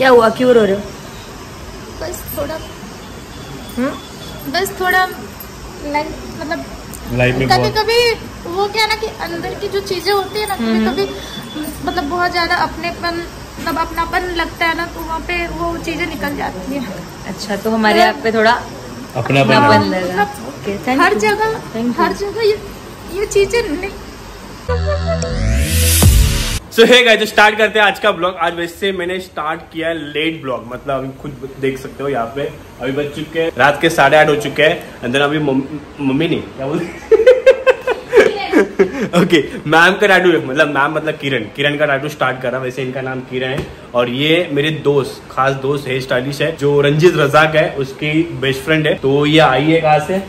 क्या हुआ, क्यों रो रहे हो? बस थोड़ा मतलब लाइफ में कभी कभी वो क्या ना कि अंदर की जो चीजें होती है ना, कभी कभी मतलब बहुत ज्यादा अपनेपन मतलब अपनापन लगता है ना, तो वहाँ पे वो चीजें निकल जाती है। अच्छा, तो हमारे यहाँ पे थोड़ा अपनापन लगा। हर जगह ये चीजें नहीं। सो हे गाइस, तो स्टार्ट करते हैं आज का ब्लॉग। आज वैसे मैंने स्टार्ट किया है लेट ब्लॉग, मतलब अभी खुद देख सकते हो यहाँ पे अभी बज चुके हैं रात के 8:30 हो चुके हैं। अंदर अभी मम्मी नहीं क्या बोलते ओके मैम का टाटू, मतलब किरण का टाटू स्टार्ट करा। वैसे इनका नाम किरण है और ये मेरे खास दोस्त हेयर स्टाइलिश है जो रंजीत रजाक है, उसकी बेस्ट फ्रेंड है। तो ये आई है कहाँ से?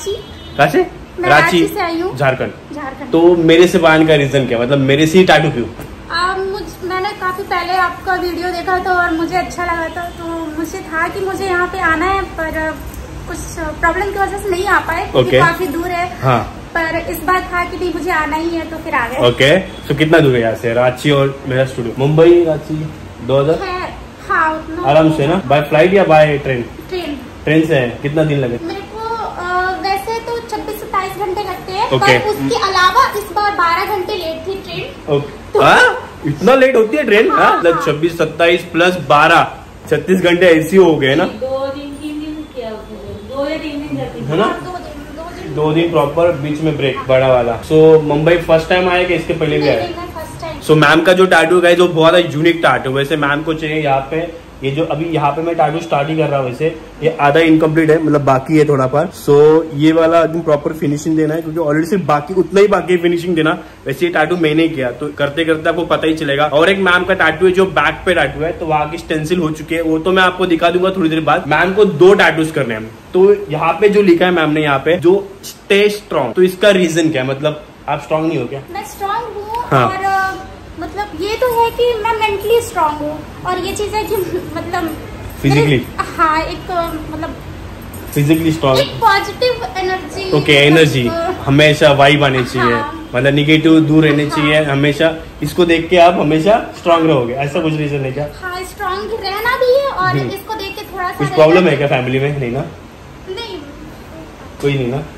रांची से आई हूँ, झारखंड। तो मेरे से बांधने का रीजन क्या, मतलब मेरे से ही टाटू क्यों? मैंने काफी पहले आपका वीडियो देखा था और मुझे अच्छा लगा था, तो मुझे था कि मुझे यहाँ पे आना है, पर कुछ प्रॉब्लम की वजह से नहीं आ पाए क्योंकि काफी दूर है। हाँ। पर इस बार था कि नहीं मुझे आना ही है, तो फिर आ गए। ओके, तो कितना दूर है यहाँ से? रांची और मेरा स्टूडियो मुंबई, रांची 2000। हाँ, आराम से ना? बाय फ्लाइट या बाय ट्रेन? ट्रेन से है। कितना दिन लगे? मेरे को वैसे तो 26-27 घंटे लगते हैं, पर उसके अलावा इस बार 12 घंटे लेट थी ट्रेन। इतना लेट होती है ट्रेन? मतलब 26-27 प्लस 12 36 घंटे ऐसी हो गए ना? 2 दिन 3 दिन क्या, 2 या 3 दिन जाती है ना? 2 दिन प्रॉपर, बीच में ब्रेक बड़ा वाला। सो मुंबई फर्स्ट टाइम आए कि इसके पहले भी आए? सो मैम का जो टाटू है जो बहुत ही यूनिक टाटू, वैसे मैम को चाहिए यहाँ पे ये जो अभी यहाँ पे मैं टाटू स्टार्ट ही कर रहा हूँ, वैसे ये आधा इनकम्प्लीट है, मतलब बाकी है थोड़ा पर। सो ये वाला एकदम प्रॉपर फिनिशिंग देना है क्योंकि ऑलरेडी सिर्फ बाकी उतना ही बाकी फिनिशिंग देना। वैसे ये टाटू मैंने किया, तो करते करते आपको पता ही चलेगा। और एक मैम का टाटू है जो बैक पे टाटू है, तो वहाँ की स्टेंसिल हो चुकी है, वो तो मैं आपको दिखा दूंगा थोड़ी देर बाद। मैम को 2 टाटूज करने हैं, तो यहाँ पे जो लिखा है मैम ने यहाँ पे जो स्टे स्ट्रॉन्ग, तो इसका रीजन क्या है? मतलब आप स्ट्रॉन्ग नहीं हो क्या? मैं स्ट्रॉन्ग हूँ। हाँ। और मतलब ये तो है कि मैं मेंटली स्ट्रॉन्ग हूँ, और ये चीज है कि मतलब फिजिकली, हाँ, एक मतलब फिजिकली स्ट्रॉन्ग, एक पॉजिटिव एनर्जी। ओके, एनर्जी हमेशा वाइब आनी चाहिए। हाँ। मतलब निगेटिव दूर रहने चाहिए हमेशा। इसको देख के आप हमेशा स्ट्रॉन्ग रहोगे, ऐसा कुछ रीजन है क्या? हाँ, स्ट्रॉन्ग रहना भी है और इसको देख के थोड़ा सा कुछ प्रॉब्लम है क्या फैमिली में? नहीं ना? नहीं, कोई नहीं ना?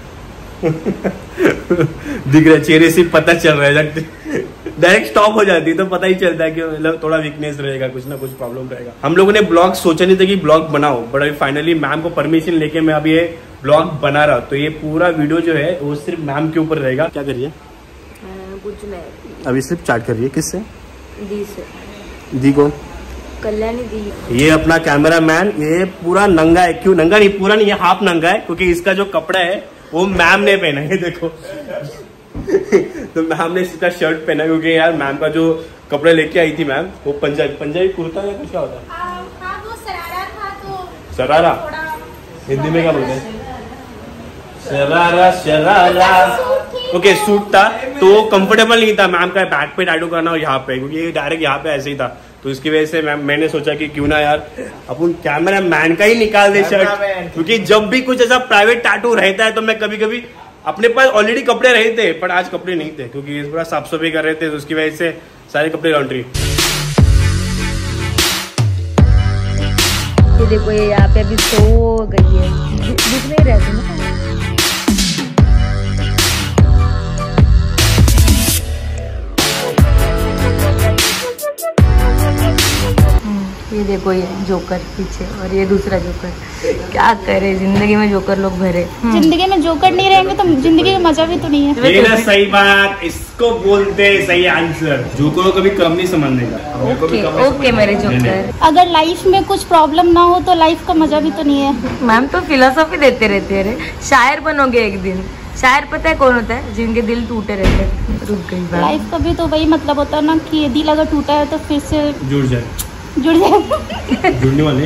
दिख रहा है चेहरे से, पता चल रहा है। डायरेक्ट स्टॉप हो जाती है तो पता ही चलता है कि मतलब थोड़ा वीकनेस रहेगा, कुछ ना कुछ प्रॉब्लम रहेगा। हम लोगों ने ब्लॉग सोचा नहीं था कि ब्लॉग बनाओ, बट अभी फाइनली मैम को परमिशन लेके मैं अभी ये ब्लॉग बना रहा हूँ। तो ये पूरा वीडियो जो है वो सिर्फ मैम के ऊपर रहेगा। क्या कर रही है? अभी सिर्फ चैट कर रही है। किससे? दी से। दी को? कल्याणी दी। ये अपना कैमरा मैन, ये पूरा नंगा है। क्यों नंगा? नहीं, पूरा नहीं, ये हाफ नंगा है क्योंकि इसका जो कपड़ा है वो मैम ने पहना है, देखो। तो मैम ने इसका शर्ट पहना क्योंकि यार मैम का जो कपड़े लेके आई थी मैम, वो पंजाबी कुर्ता या कुछ क्या होता है? हाँ, वो सरारा था। तो सरारा हिंदी में क्या बोलते हैं? शरारा। ओके, सूट था तो कंफर्टेबल नहीं था मैम का बैक पे टाटू करना और यहाँ पे, क्योंकि डायरेक्ट यहाँ पे ऐसे ही था। तो इसकी वजह से मैंने सोचा कि क्यों ना यार अपन कैमरा मैन का ही निकाल दे शर्ट, क्योंकि जब भी कुछ ऐसा प्राइवेट टाटू रहता है तो मैं कभी कभी, अपने पास ऑलरेडी कपड़े रहे थे पर आज कपड़े नहीं थे क्योंकि पूरा साफ सफाई कर रहे थे, तो उसकी वजह से सारे कपड़े लॉन्ड्री। ये देखो, ये यहाँ पे अभी सो गई है, दिख नहीं रहती ना। ये देखो, ये जोकर पीछे और ये दूसरा जोकर। क्या करे, जिंदगी में जोकर लोग भरे। जिंदगी में जोकर नहीं रहेंगे तो जिंदगी का मजा भी तो नहीं है। ये ना सही बात, इसको बोलते हैं सही आंसर। जोकर को कभी कम नहीं समझने का। ओके मेरे जोकर। अगर लाइफ में कुछ प्रॉब्लम ना हो तो लाइफ का मजा भी तो नहीं है। मैम तो फिलोसॉफी देते रहते हैं। शायर बनोगे एक दिन। शायर पता है कौन होता है? जिनके दिल टूटे रहते हैं। रुक गई। लाइफ का भी तो वही मतलब होता है ना कि दिल अगर टूटा है तो फिर से जुड़ जाए। जुड़ने वाले।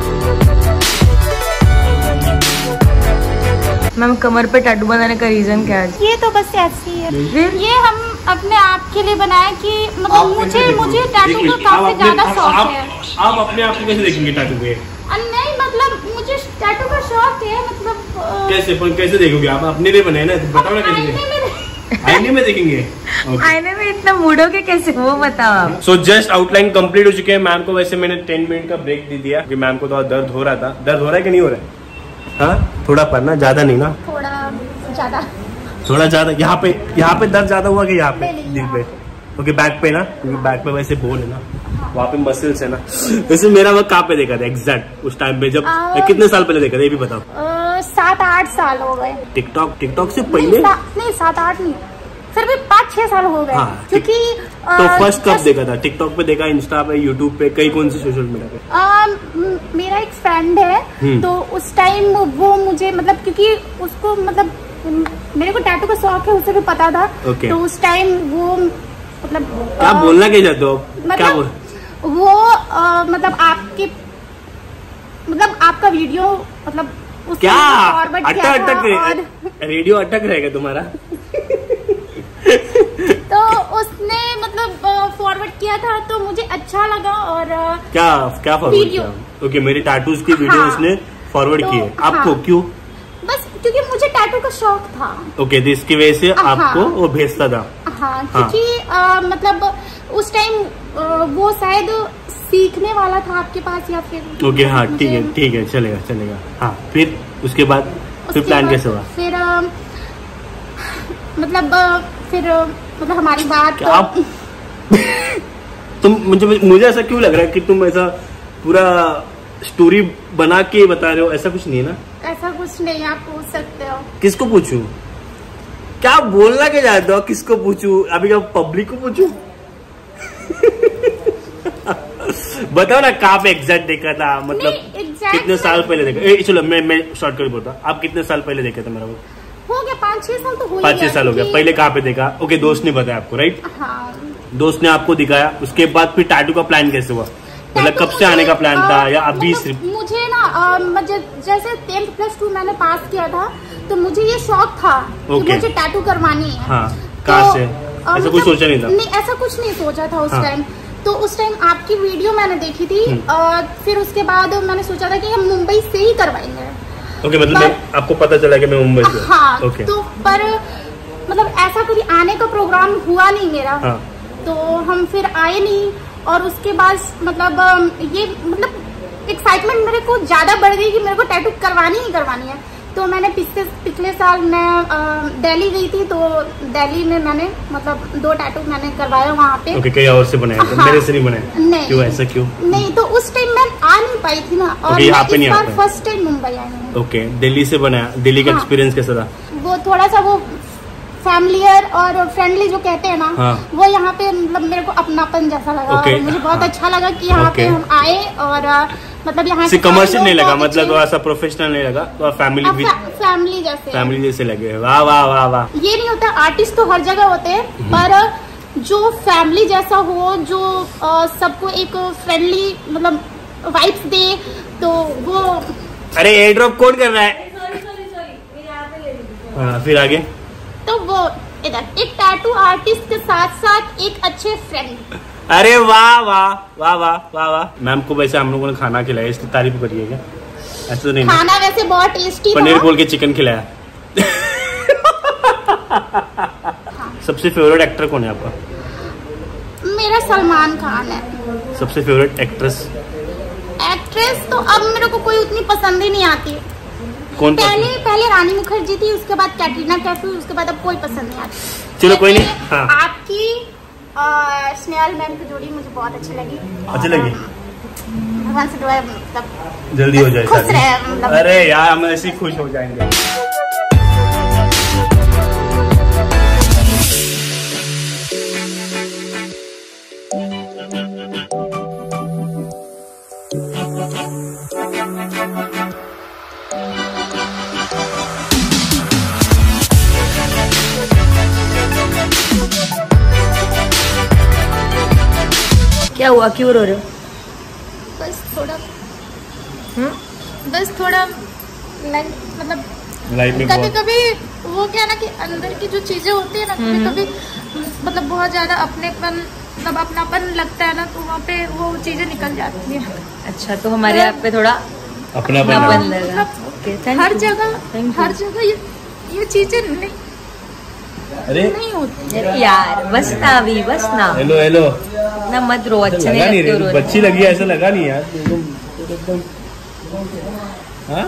मैम, कमर पे टैटू बनाने का रीजन क्या है? ये तो बस ऐसी है। ये हम अपने आप के लिए बनाए कि मतलब मुझे टैटू का काफी ज्यादा शौक है। आप अपने आप को कैसे देखेंगे टैटू पे? नहीं, मतलब मुझे टैटू का शौक है। मतलब कैसे देखोगे आप? अपने लिए बनाए ना, बताओ ना कैसे। आईने में देखेंगे। आईने में इतना मूड हो के कैसे, वो बताओ आप। सो जस्ट आउटलाइन कंप्लीट हो चुके हैं। मैम को वैसे मैंने 10 मिनट का ब्रेक दे दिया क्योंकि मैम को थोड़ा दर्द हो रहा था। दर्द हो रहा है कि नहीं हो रहा है? हाँ थोड़ा पर ना, ज्यादा नहीं ना, थोड़ा ज्यादा। यहाँ पे दर्द ज्यादा हुआ कि यहाँ पे दिल पे? ओके बैक पे ना, क्योंकि बैक पे वैसे बोन है ना, वहाँ पे मसल्स है ना। वैसे मेरा वक्त कहाँ पे देखा था एग्जैक्ट उस टाइम पे, जब कितने साल पहले देखा था ये भी बताओ? 7-8 साल हो गए। टिकटॉक से पहले नहीं 7-8 नहीं, फिर भी 5-6 साल हो गए। हाँ, क्योंकि तो फर्स्ट कब देखा था? टिकटॉक पे देखा, इंस्टा पे, यूट्यूब पे, कई कौन से सोशल मीडिया पे? मेरा एक फ्रेंड है तो उस टाइम वो मुझे मतलब, क्योंकि उसको मतलब मेरे को टैटू का शौक है, उसे भी पता था। तो उस टाइम वो मतलब क्या बोलना क्या चाहते हो? क्या बोल वो मतलब आपका वीडियो मतलब क्या अटक रेडियो अटक रहेगा तुम्हारा? तो उसने मतलब फॉरवर्ड किया था तो मुझे अच्छा लगा। और क्या फॉरवर्ड किया? ओके मेरे टैटूज की वीडियो उसने फॉरवर्ड की है आपको? क्यों? बस क्योंकि मुझे टैटू का शौक था। ओके तो इसकी वजह से आपको वो भेजता था? हाँ क्योंकि मतलब उस टाइम वो शायद सीखने वाला था आपके पास या फिर। ओके हाँ ठीक है चलेगा। हाँ फिर उसके बाद फिर प्लान कैसे हुआ? फिर मतलब हमारी बात तुम मुझे ऐसा क्यों लग रहा है कि तुम ऐसा पूरा स्टोरी बना के बता रहे हो? ऐसा कुछ नहीं है ना? ऐसा कुछ नहीं, आप पूछ सकते हो। किसको पूछूं? क्या बोलना क्या चाहते हो? किसको पूछूं? अभी क्या पब्लिक को पूछूं? बताओ ना कहाँ पे एग्जैक्ट देखा था, मतलब कितने साल पहले देखा? चलो मैं शॉर्ट कर बोलता, आप कितने साल पहले देखा था? मेरा हो गया 5-6 साल तो हो गया। 5-6 साल हो गया। पहले कहाँ पे देखा? ओके दोस्त ने बताया आपको, राइट? हाँ। दोस्त ने आपको दिखाया, उसके बाद फिर टैटू का प्लान कैसे हुआ? मतलब कब से आने का प्लान था या अभी सिर्फ? मुझे ना जैसे 10+2 मैंने पास किया था तो मुझे ये शौक था कि मुझे टैटू करवानी है। हाँ, कहाँ से? ऐसा कुछ सोचा नहीं था? नहीं ऐसा कुछ नहीं सोचा था उस टाइम। तो उस टाइम आपकी वीडियो मैंने देखी थी और फिर उसके बाद मैंने सोचा था कि हम मुंबई से ही करवाएंगे। ओके मतलब आपको पता चला कि मैं मुंबई से? हाँ तो पर मतलब ऐसा कभी आने का प्रोग्राम हुआ नहीं मेरा। तो हम फिर आए नहीं और उसके बाद मतलब ये मतलब एक्साइटमेंट मेरे को ज्यादा बढ़ गई कि मेरे को टैटू करवानी ही करवानी है। तो मैंने पिछले साल मैं दिल्ली गई थी, तो दिल्ली में मैंने मतलब 2 टैटू मैंने करवाया वहाँ पे। ओके कहीं और से बनाया? हाँ, मेरे से नहीं बनाया? नहीं। क्यों ऐसा क्यों? नहीं तो उस टाइम मैं आ नहीं पाई थी ना, और यहाँ पे नहीं बार फर्स्ट टाइम मुंबई आई हूँ। ओके दिल्ली से बनाया। दिल्ली का एक्सपीरियंस कैसा था? वो थोड़ा सा वो फैमिलियर और फ्रेंडली जो कहते हैं ना, वो यहाँ पे मतलब मेरे को अपनापन जैसा लगा। और मुझे बहुत अच्छा लगा कि यहाँ पे हम आए और मतलब यहाँ से कमर्शियल नहीं लगा, मतलब ऐसा प्रोफेशनल नहीं लगा, तो फैमिली जैसे लगे। वाह वाह वाह वाह। ये नहीं होता, आर्टिस्ट तो हर जगह होते हैं, पर जो फैमिली जैसा हो, जो सबको एक फ्रेंडली मतलब वाइब्स दे, तो वो। अरे एयर ड्रॉप कौन कर रहा है? हाँ फिर आगे तो वो इधर एक टैटू आर्टिस्ट के साथ साथ एक अच्छे फ्रेंड। अरे वाह वाह वाह वाह वाह वाह। मैम को वैसे हम लोगों ने खाना खिलाया, इसकी तारीफ करिए क्या? ऐसा तो नहीं? खाना वैसे बहुत टेस्टी था। पनीर बोल के चिकन खिलाया। सबसे फेवरेट एक्टर कौन है आपका? मेरा सलमान खान है। सबसे फेवरेट एक्ट्रेस? एक्ट्रेस तो अब मेरे को कोई उतनी पसंद ही नहीं आती। कौन? पहले रानी मुखर्जी थी, उसके बाद कैटरीना कैफ, उसके बाद अब कोई पसंद नहीं आती। चलो कोई नहीं। हाँ। आपकी स्नेहल मैम की जोड़ी मुझे बहुत अच्छी लगी। अच्छी लगी? भगवान से दुआ मतलब जल्दी हो जाए, खुश रहे मतलब। अरे यार हम ऐसे ही खुश हो जाएंगे। क्या हुआ, क्यों रो रहे हो? बस थोड़ा मतलब कभी कभी वो क्या ना कि अंदर की जो चीजें होती है ना, कभी कभी मतलब बहुत ज्यादा अपनेपन मतलब अपनापन लगता है ना, तो वहाँ पे वो चीजें निकल जाती है। अच्छा तो हमारे आप पे थोड़ा अपनापन लगा। हर जगह ये चीजें नहीं अरे नहीं होती यार बस ना अभी, बस ना। हेलो हेलो ना मत रो, अच्छा लगा नहीं नहीं लगते। बच्ची लगी है, ऐसा लगा नहीं यार एकदम। हाँ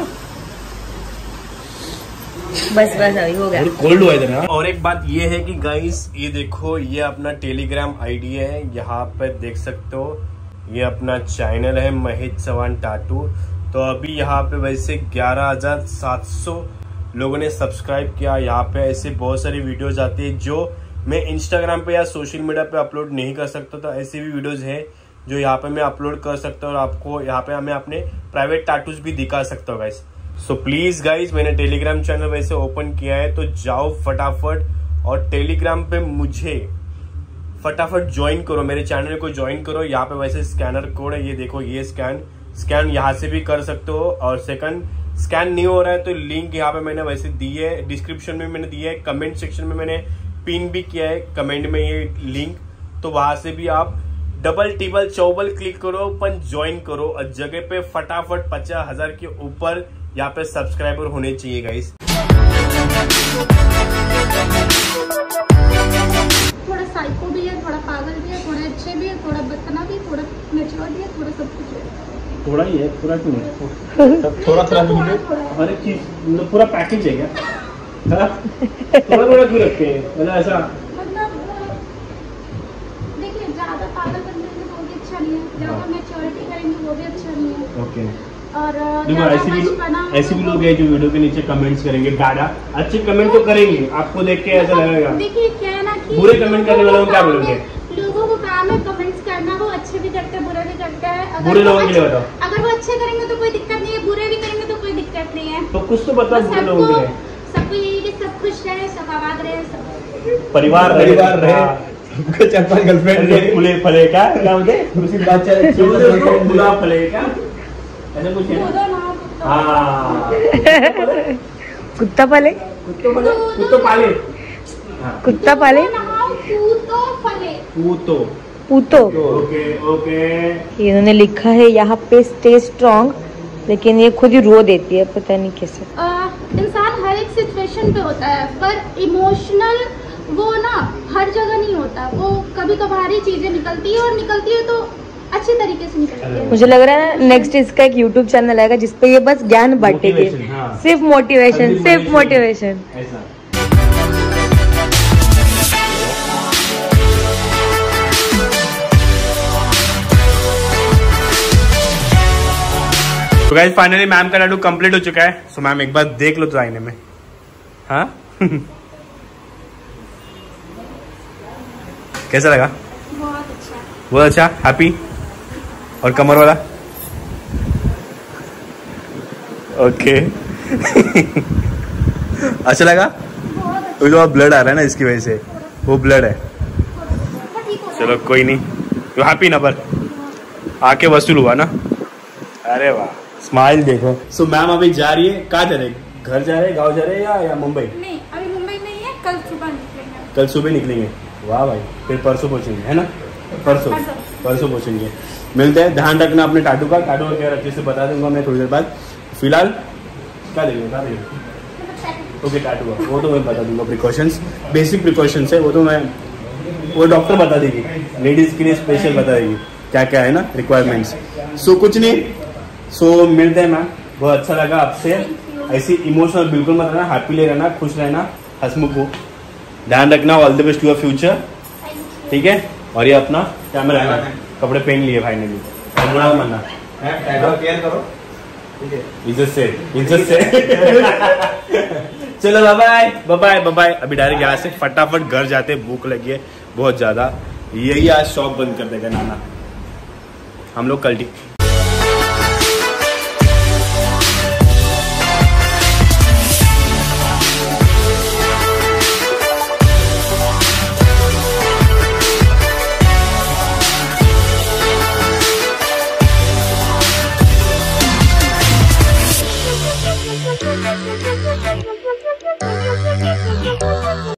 बस बस अभी हो गया। कोल्ड हुआ इधर। और एक बात ये है कि गाइस ये देखो, ये अपना टेलीग्राम आईडी है, यहाँ पे देख सकते हो। ये अपना चैनल है महेश चौहान टाटू। तो अभी यहाँ पे वैसे 11,700 लोगों ने सब्सक्राइब किया। यहाँ पे ऐसे बहुत सारी वीडियोज आती है जो मैं इंस्टाग्राम पे या सोशल मीडिया पे अपलोड नहीं कर सकता। तो ऐसी भी वीडियोज है जो यहाँ पे मैं अपलोड कर सकता हूँ और आपको यहाँ पे मैं अपने प्राइवेट टाटूज भी दिखा सकता हूँ गाइस। सो प्लीज गाइज, मैंने टेलीग्राम चैनल वैसे ओपन किया है, तो जाओ फटाफट और टेलीग्राम पे मुझे फटाफट ज्वाइन करो, मेरे चैनल को ज्वाइन करो। यहाँ पे वैसे स्कैनर कोड है, ये देखो, ये स्कैन यहाँ से भी कर सकते हो। और सेकंड, स्कैन नहीं हो रहा है तो लिंक यहाँ पे मैंने वैसे दी है, डिस्क्रिप्शन में मैंने दिया है, कमेंट सेक्शन में मैंने पिन भी किया है कमेंट में ये लिंक। तो वहां से भी आप डबल टिबल चौबल क्लिक करो, पर ज्वाइन करो। और जगह पे फटाफट 50,000 के ऊपर यहाँ पे सब्सक्राइबर होने चाहिए गाइस। थोड़ा साइको भी है, थोड़ा पागल भी है, थोड़ा अच्छे भी है, थोड़ा बदतना भी, थोड़ा मैच्योर भी है, थोड़ा सब कुछ है। थोड़ा ही है, पूरा क्यों है? थोड़ा हर एक चीज मतलब पूरा पैकेज है क्या? थोड़ा थोड़ा क्यों रखते हैं मतलब ऐसा? मतलब देखिए, ज्यादा पागल करेंगे वो भी अच्छा नहीं है, ज्यादा मैच्योरिटी करेंगे वो भी अच्छा नहीं है। ओके। और देखो ऐसे भी लोग हैं जो वीडियो के नीचे कमेंट्स करेंगे, गाड़ा अच्छे कमेंट तो करेंगे, आपको देख के ऐसा लगेगा। देखिए क्या है ना कि बुरे कमेंट करने वालों को क्या बोलोगे? लोगों को काम है कमेंट्स करना, वो अच्छे भी करते हैं बुरे भी करते हैं। बुरे लोगों के लिए बताओ। अगर वो अच्छे करेंगे तो कोई दिक्कत नहीं है, बुरे भी करेंगे तो कोई दिक्कत नहीं है। तो कुछ तो बताओ बुरे लोगों के लिए। सबको यही कि सब खुश रहे, सब आबाद रहे, सब परिवार रहे, चार पांच गर्लफ्रेंड रहे, फूले फले क्या बोलते फले क्या ऐसा कुछ है। हाँ कुत्ता पाले, कुत्तो पाले, कुत्ता पाले, पूतो। Okay okay. इन्होंने लिखा है यहाँ पे स्टे स्ट्रॉन्ग, लेकिन ये खुद ही रो देती है, पता नहीं कैसे। इंसान हर एक सिचुएशन पे होता है, पर इमोशनल वो ना हर जगह नहीं होता। वो कभी कभार ही चीजें निकलती है, और निकलती है तो अच्छी तरीके से निकलती है। मुझे लग रहा है ना नेक्स्ट इसका एक YouTube चैनल आएगा जिसपे ये बस ज्ञान बांटेगी, सिर्फ मोटिवेशन, सिर्फ मोटिवेशन। तो गाइस फाइनली मैम का टैटू कंप्लीट हो चुका है। सो मैम एक बार देख लो तो आईने में। हाँ कैसा लगा? बहुत अच्छा। हैप्पी? और कमर वाला? ओके अच्छा लगा? तो ब्लड आ रहा है ना इसकी वजह से, वो ब्लड है। चलो कोई नहीं, तो हैप्पी ना, पर आके वसूल हुआ ना। अरे वाह, स्माइल देखो। सो मैम अभी जा रही है, कहाँ जा रहे? घर जा रहे, गाँव जा रहे या मुंबई? नहीं, अभी मुंबई नहीं है, कल सुबह निकलेंगे। कल सुबह निकलेंगे? वाह भाई, फिर परसों पहुंचेंगे, है ना? परसों पहुंचेंगे। मिलते हैं, ध्यान रखना अपने टाटू का केयर अच्छे से बता दूंगा मैं थोड़ी देर बाद। फिलहाल क्या देंगे? ओके, टाटू का वो तो मैं बता दूंगा। प्रिकॉशंस, बेसिक प्रिकॉशंस है वो तो वो डॉक्टर बता देगी, लेडीज के लिए स्पेशल बता देगी क्या क्या है ना रिक्वायरमेंट्स। सो कुछ नहीं, सो मिलते हैं मैम। बहुत अच्छा लगा आपसे। ऐसी इमोशनल बिल्कुल मत रहना, हैप्पीली रहना, खुश रहना, हंसमुख हो। ध्यान रखना, all the best your future, ठीक है? और ये अपना कैमरा कपड़े पहन लिए फाइनली, बुरा मानना, इज्जत से चलो बाय बाय। अभी डायरेक्ट यहाँ से फटाफट घर जाते, भूख लगी है बहुत ज्यादा। यही आज शॉप बंद कर देगा नाना, हम लोग कल